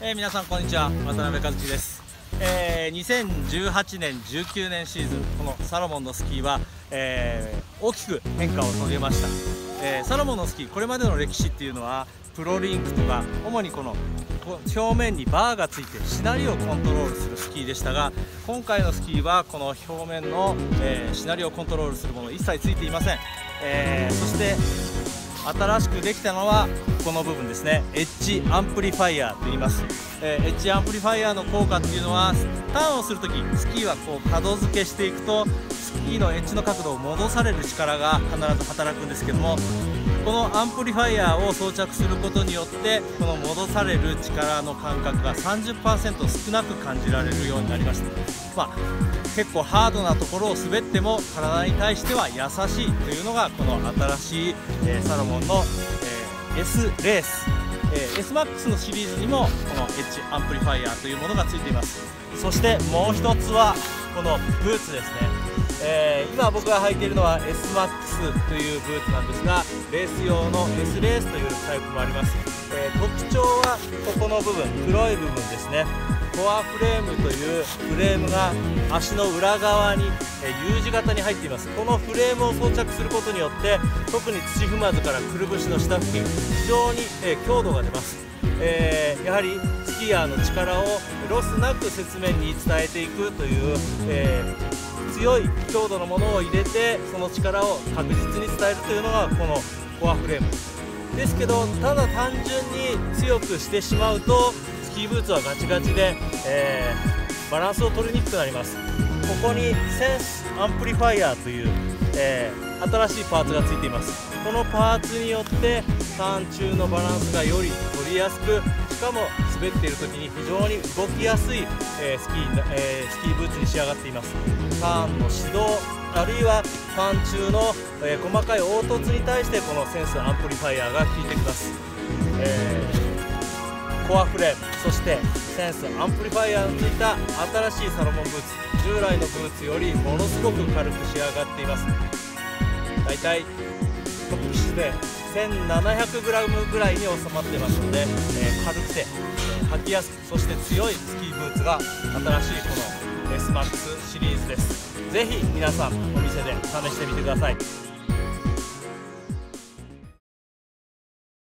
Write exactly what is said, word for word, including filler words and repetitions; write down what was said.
えー、皆さんこんにちは、渡辺和樹です。えー、にせんじゅうはちねんじゅうきゅうねんシーズン、このサロモンのスキーは、えー、大きく変化を遂げました。えー、サロモンのスキー、これまでの歴史っていうのはプロリンクとか、主にこの表面にバーがついてしなりをコントロールするスキーでしたが、今回のスキーはこの表面の、えー、しなりをコントロールするもの一切ついていません。えー、そして新しくできたのはこの部分ですね。エッジアンプリファイヤーと言います。えー、エッジアンプリファイヤーの効果っていうのは、ターンをするときスキーはこう角付けしていくとスキーのエッジの角度を戻される力が必ず働くんですけども、このアンプリファイヤーを装着することによってこの戻される力の感覚が さんじゅっパーセント 少なく感じられるようになりました。まあ、結構ハードなところを滑っても体に対しては優しいというのがこの新しい、えー、サロモンの、えー、S レース、えー、エスマックス のシリーズにもこのエッジアンプリファイヤーというものがついています。そしてもう一つはこのブーツですね。えー、今僕が履いているのは エスマックス というブーツなんですが、レース用の S レースというタイプもあります。えー、特徴はここの部分、黒い部分ですね。コアフレームというフレームが足の裏側に、えー、U 字型に入っています。このフレームを装着することによって特に土踏まずからくるぶしの下付近、非常に、えー、強度が出ます。えー、やはりスキーヤーの力をロスなく雪面に伝えていくという、えー、強い強度のものを入れてその力を確実に伝えるというのがこのコアフレームですけど、ただ単純に強くしてしまうとスキーブーツはガチガチで、えー、バランスを取りにくくなります。ここにセンスアンプリファイヤーという、えー、新しいパーツがついています。このパーツによってターン中のバランスがより取りやすく、しかも滑っている時に非常に動きやすい、えー、スキー、えー、スキーブーツに仕上がっています。ターンの指導あるいはターン中の、えー、細かい凹凸に対してこのセンスアンプリファイヤーが効いてきます。えー、コアフレーム、そしてセンスアンプリファイヤーのついた新しいサロモンブーツ、従来のブーツよりものすごく軽く仕上がっています。だいたいトップシで せんななひゃくグラム ぐらいに収まっていますので、えー、軽くて、えー、履きやすく、そして強いスキーブーツが新しいこの エスマックス シリーズです。ぜひ皆さんお店で試してみてください。